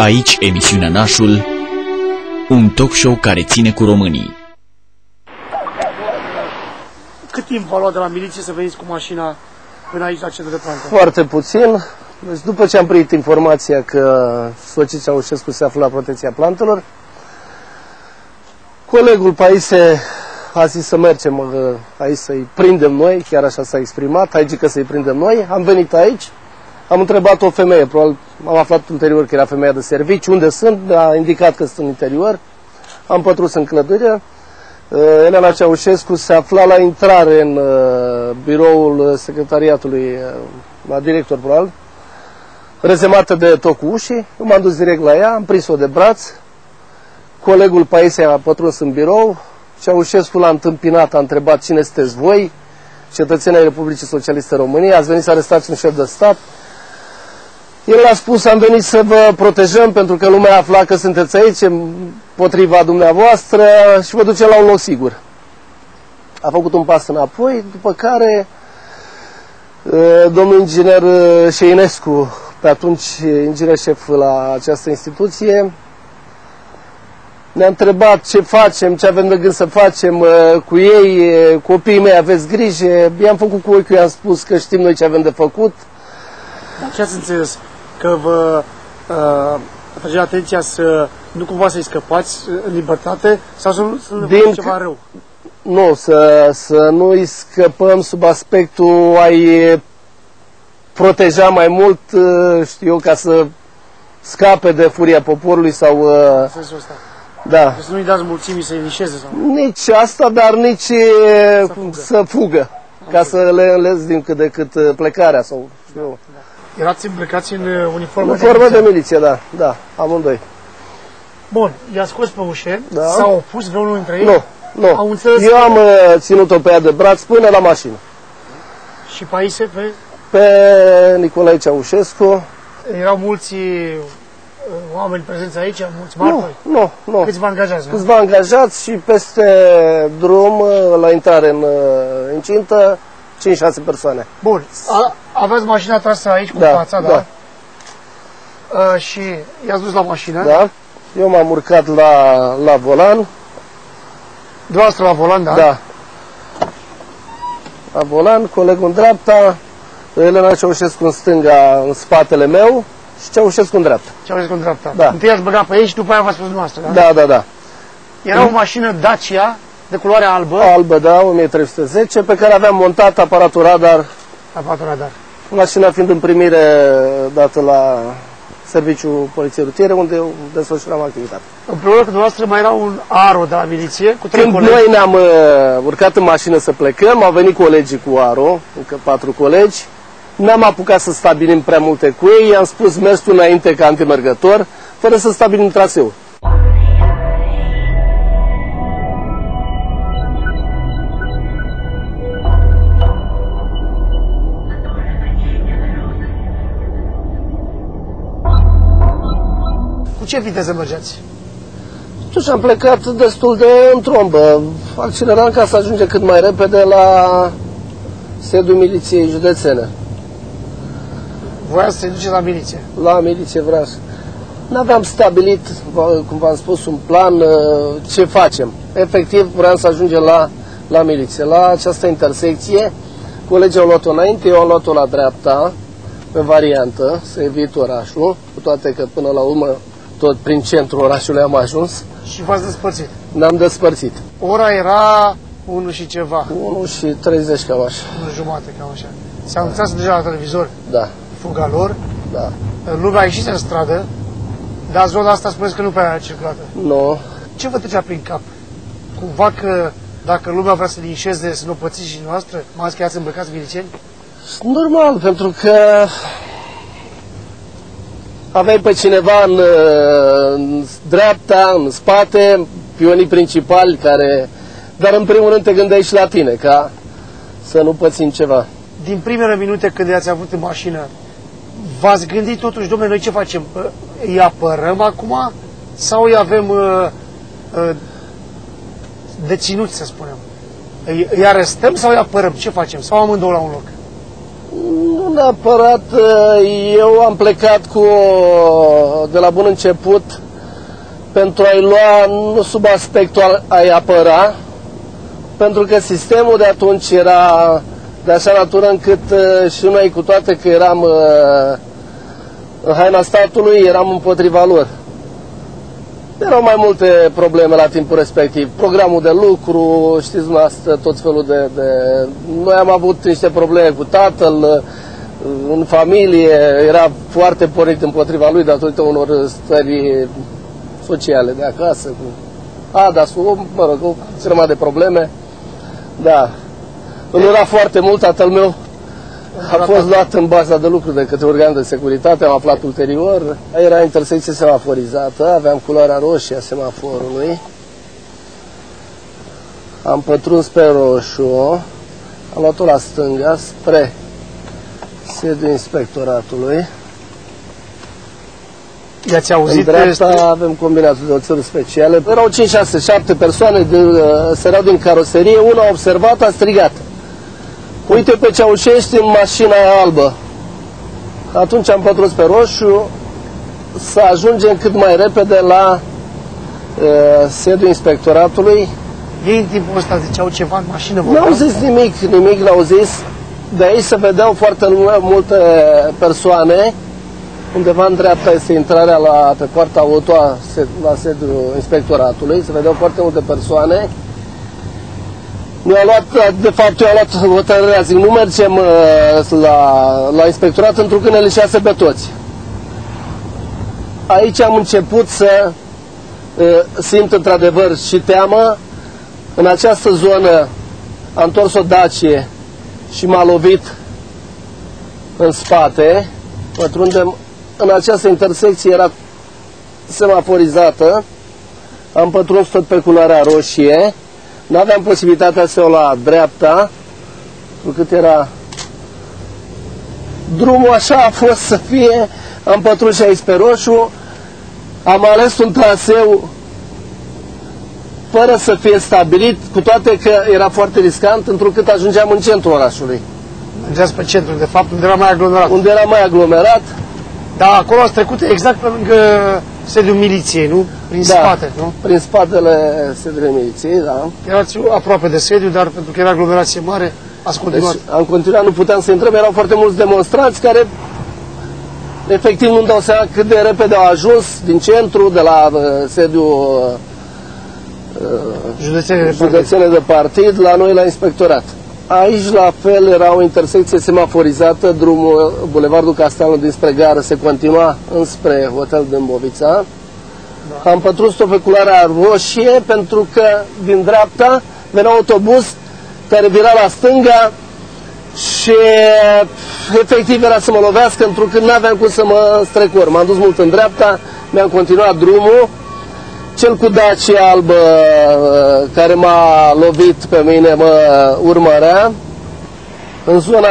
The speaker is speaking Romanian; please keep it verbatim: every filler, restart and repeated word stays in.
Aici emisiunea Nașul, un talk show care ține cu românii. Cât timp v-a luat de la miliție să veniți cu mașina până aici la centru de plantă? Foarte puțin. Deci după ce am primit informația că Soții Ceaușescu se află la protecția plantelor, colegul Paise a zis să mergem aici să-i prindem noi, chiar așa s-a exprimat, aici că să-i prindem noi. Am venit aici, am întrebat o femeie, probabil am aflat ulterior că era femeia de serviciu, unde sunt, a indicat că sunt în interior, am pătrus în clădire. Elena Ceaușescu se afla la intrare în biroul secretariatului, la director probabil, rezemată de tocul ușii. Eu m-am dus direct la ea, am prins-o de braț, colegul Paise a pătruns în birou, Ceaușescu l-a întâmpinat, a întrebat cine sunteți voi, cetățenii ai Republicii Socialiste României, ați venit să arestați un șef de stat. El a spus, am venit să vă protejăm pentru că lumea afla că sunteți aici, împotriva dumneavoastră și vă duce la un loc sigur. A făcut un pas înapoi, după care domnul inginer Șeinescu, pe atunci inginer șef la această instituție, ne-a întrebat ce facem, ce avem de gând să facem cu ei, copiii mei, aveți grijă. I-am făcut cu ochiul, i-am spus că știm noi ce avem de făcut. Ce ați înțeles? Că vă uh, atrage atenția să nu cumva să-i scăpați în libertate sau să nu să Din ceva rău? Nu, să, să nu-i scăpăm sub aspectul a-i proteja mai mult, știu eu, ca să scape de furia poporului sau... În sensul ăsta. Da. Deci să nu-i dați mulțimii să-i lișeze sau... Nici asta, dar nici să fugă, să fugă ca să le înlez din cât de cât plecarea sau... Știu. Da. Erați îmbrăcați în uniformă, uniformă de, de miliție, da, da, amândoi. Bun, i-a scos pe ușe, da. S-au opus vreunul dintre ei? Nu, nu. Au înțeles Eu că... am ținut-o pe ea de braț până la mașină. Și Paise pe? Pe Nicolae Ceaușescu. Erau mulți oameni prezenți aici, mulți martori? Nu, nu, nu. Câțiva angajați, nu? Câțiva angajați și peste drum, la intrare în incintă, cinci șase persoane. Bun. A, aveți mașina trasă aici cu da, fața, da? da? A, și i-ați dus la mașină? Da. Eu m-am urcat la, la volan. Dumneavoastră la volan, da? Da. La volan, colegul în dreapta, Elena Ceaușescu în stânga, în spatele meu, și Ceaușescu în dreapta. Ceaușescu în dreapta. Da. Întâi ați băgat pe ei și după aia v-ați spus dumneavoastră, da? Da, da, da. Era o mașină Dacia de culoare albă. Albă, da, o mie trei sute zece, pe care aveam montat aparatul radar. Aparatul radar. Mașina fiind în primire dată la Serviciul Poliției Rutiere, unde eu desfășuram activitate. Împreună cu dumneavoastră mai era un aro de la miliție cu trei Când colegi. noi ne-am uh, urcat în mașină să plecăm, au venit colegii cu aro, încă patru colegi. N-am apucat să stabilim prea multe cu ei, i-am spus mers tu înainte ca antimergător, fără să stabilim traseul. Cu ce viteză mergeați? Și am plecat destul de în trombă. Acceleram ca să ajungem cât mai repede la sediul miliției județene. Voiați să se duceți la miliție? La miliție vreau să... N-aveam stabilit, cum v-am spus, un plan ce facem. Efectiv vreau să ajungem la, la miliție. La această intersecție, colegii au luat-o înainte, eu am luat-o la dreapta, pe variantă, să evit orașul, cu toate că până la urmă tot prin centrul orașului am ajuns. Și v-ați despărțit? Ne-am despărțit. Ora era unu și ceva. unu și treizeci, cam așa. unu jumate, cam așa. Se anunțase deja la televizor Da. fuga lor. Da. Lumea a ieșit în stradă, dar zona asta spuneți că nu prea era circulată. Nu. Ce vă trecea prin cap? Cumva că dacă lumea vrea să linșeze, să nu o pățiți și noastră, mai ales că i-ați îmbrăcați milicieni? Normal, pentru că aveai pe cineva în, în dreapta, în spate, pionii principali care... Dar în primul rând te gândeai și la tine, ca să nu pățim ceva. Din primele minute când i-ați avut în mașină, v-ați gândit totuși, dom'le, noi ce facem? Îi apărăm acum sau îi avem uh, uh, deținuți, să spunem? Îi, îi arestăm sau îi apărăm? Ce facem? Sau amândouă la un loc? Nu neapărat, eu am plecat cu, de la bun început pentru a-i lua, nu sub aspectul a-i apăra, pentru că sistemul de atunci era de așa natură încât și noi, cu toate că eram în haina statului, eram împotriva lor. Erau mai multe probleme la timpul respectiv. Programul de lucru, știți dumneavoastră, tot felul de, de... Noi am avut niște probleme cu tatăl, în familie, era foarte pornit împotriva lui datorită unor stări sociale de acasă, cu Adasul, mă rog, o grămadă de probleme. Da. Îl era foarte mult, tatăl meu a fost luat în baza de lucru de către organul de securitate, am aflat ulterior. Era intersecție semaforizată, aveam culoarea roșie a semaforului. Am pătruns pe roșu, am luat-o la stânga spre sediul inspectoratului. I-ați auzit? În dreapta avem combinatul de oțeluri speciale. Erau cinci, șase, șapte persoane, de, săreau din caroserie, una a observat, a strigat: uite pe Ceaușescu în mașina aia albă. Atunci am pătruns pe roșu să ajungem cât mai repede la uh, sediul inspectoratului. Ei în timpul ăsta ziceau ceva în mașină? Nu au zis nimic, nimic n-au zis. De aici se vedeau foarte multe persoane. Undeva în dreapta este intrarea la, pe poarta auto la sediul inspectoratului. Se vedeau foarte multe persoane. Noi am luat, de fapt, eu am luat hotărârea, zic, nu mergem uh, la, la inspectorat întrucât ne lișease pe toți. Aici am început să uh, simt într-adevăr și teamă. În această zonă a întors o Dacie și m-a lovit în spate. Pătrundem în această intersecție, era semaforizată. Am pătruns tot pe culoarea roșie. Nu aveam posibilitatea să o la dreapta, pentru că era drumul așa a fost să fie. Am pătruns și aici pe roșu. Am ales un traseu fără să fie stabilit, cu toate că era foarte riscant, întrucât ajungeam în centrul orașului. Mergeați pe centru, de fapt, unde era mai aglomerat. Unde era mai aglomerat. Da, acolo ați trecut exact pe lângă sediul miliției, nu? Prin da, spate, nu? Prin spatele sediului miliției, da. Erați aproape de sediu, dar pentru că era aglomerație mare, ați continuat. Deci, am continuat, nu puteam să intrăm, erau foarte mulți demonstranți care efectiv nu-mi dau seama cât de repede au ajuns din centru, de la uh, sediul uh, județene de, județene de partid, la noi la inspectorat. Aici la fel era o intersecție semaforizată, drumul Bulevardul Castelul dinspre gară se continua înspre Hotel Dâmbovița. Da. Am pătruns-o pe culoarea roșie pentru că din dreapta venea autobuz care vira la stânga și efectiv era să mă lovească, pentru că nu aveam cum să mă strecor. M-am dus mult în dreapta, mi-am continuat drumul. Cel cu Dacia albă care m-a lovit pe mine mă urmărea în zona